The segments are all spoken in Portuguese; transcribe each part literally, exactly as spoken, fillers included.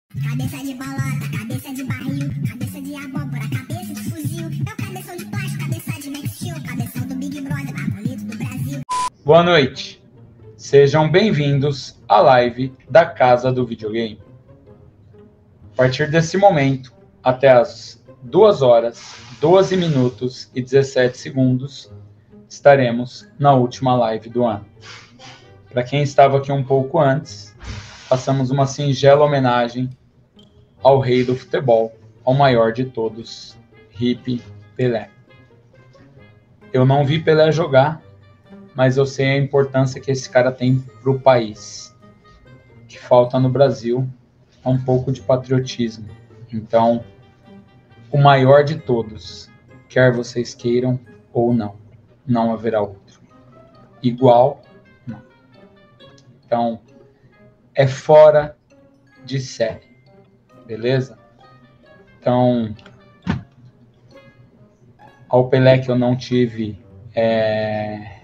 Cabeça de bolota, cabeça de barril, cabeça de abóbora, cabeça de fuzil. É o cabeção de plástico, cabeça de Max Steel, cabeção do Big Brother, mais bonito do Brasil. Boa noite, sejam bem-vindos à live da Casa do Videogame. A partir desse momento, até as duas horas, doze minutos e dezessete segundos, estaremos na última live do ano. Para quem estava aqui um pouco antes, passamos uma singela homenagem ao rei do futebol, ao maior de todos, Hip Pelé. Eu não vi Pelé jogar, mas eu sei a importância que esse cara tem para o país. O que falta no Brasil é um pouco de patriotismo. Então, o maior de todos, quer vocês queiram ou não, não haverá outro. Igual, não. Então, é fora de série. Beleza? Então, ao Pelé que eu não tive... É...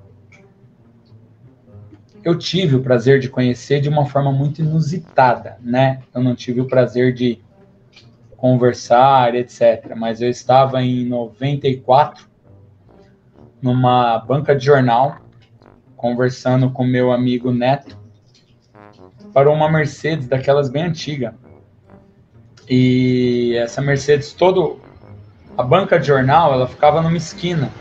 Eu tive o prazer de conhecer de uma forma muito inusitada, né? Eu não tive o prazer de conversar, etcétera. Mas eu estava em noventa e quatro, numa banca de jornal, conversando com meu amigo Neto, para uma Mercedes, daquelas bem antigas. E essa Mercedes, todo a banca de jornal, ela ficava numa esquina.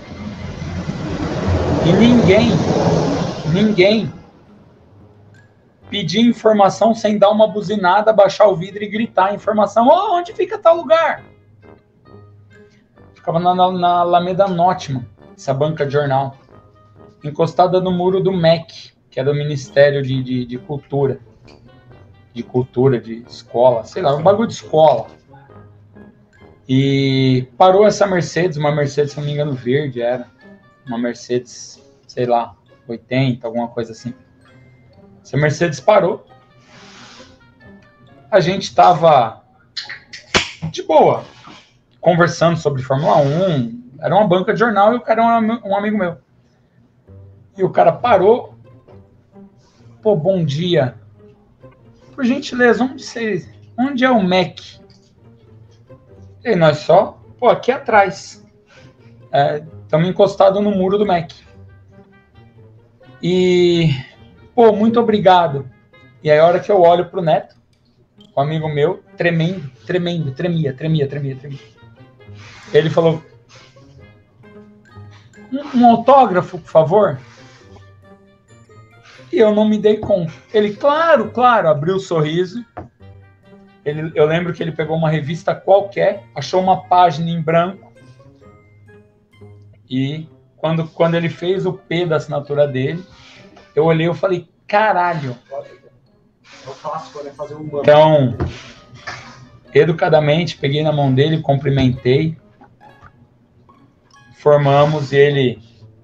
E ninguém, ninguém pedia informação sem dar uma buzinada, baixar o vidro e gritar a informação. Oh, onde fica tal lugar? Ficava na, na, na Alameda Nótima, essa banca de jornal, encostada no muro do M E C, que é do Ministério de, de, de Cultura. De cultura, de escola, sei lá, um bagulho de escola. E parou essa Mercedes, uma Mercedes, se não me engano, verde era. Uma Mercedes, sei lá, oitenta, alguma coisa assim. Essa Mercedes parou. A gente tava de boa, conversando sobre Fórmula um. Era uma banca de jornal e o cara era um amigo meu. E o cara parou. Pô, bom dia. Por gentileza, onde, você, onde é o M E C? E nós só, pô, aqui atrás. Estamos é, encostados no muro do M E C. E, pô, muito obrigado. E aí, a hora que eu olho pro Neto, um amigo meu, tremendo, tremendo, tremia, tremia, tremia, tremia. Ele falou, um, um autógrafo, por favor? E eu não me dei conta. Ele, claro, claro, abriu o sorriso. Ele, eu lembro que ele pegou uma revista qualquer, achou uma página em branco. E quando, quando ele fez o P da assinatura dele, eu olhei e falei, caralho. Então, educadamente, peguei na mão dele, cumprimentei. Formamos e ele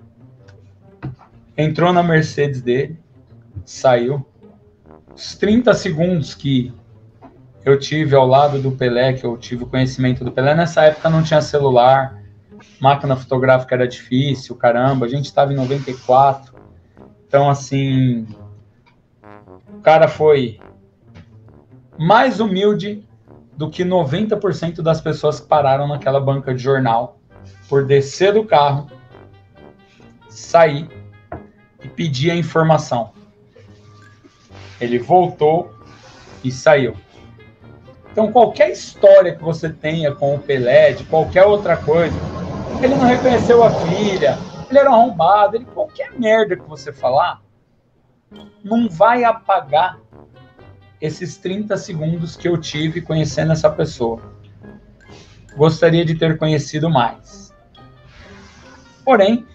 entrou na Mercedes dele. Saiu. Os trinta segundos que eu tive ao lado do Pelé, que eu tive o conhecimento do Pelé, nessa época não tinha celular, máquina fotográfica era difícil, caramba, a gente estava em noventa e quatro, então assim, o cara foi mais humilde do que noventa por cento das pessoas que pararam naquela banca de jornal, por descer do carro, sair e pedir a informação. Ele voltou e saiu. Então, qualquer história que você tenha com o Pelé, de qualquer outra coisa, ele não reconheceu a filha, ele era arrombado, ele, qualquer merda que você falar, não vai apagar esses trinta segundos que eu tive conhecendo essa pessoa. Gostaria de ter conhecido mais. Porém,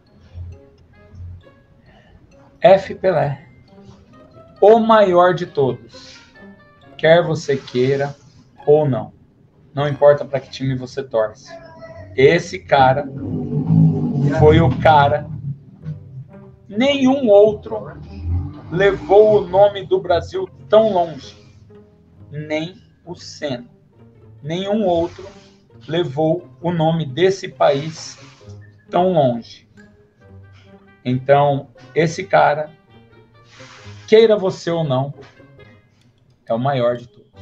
F. Pelé. O maior de todos, quer você queira ou não, não importa para que time você torce. Esse cara foi o cara, nenhum outro levou o nome do Brasil tão longe, nem o Senna. Nenhum outro levou o nome desse país tão longe. Então, esse cara, queira você ou não, é o maior de todos.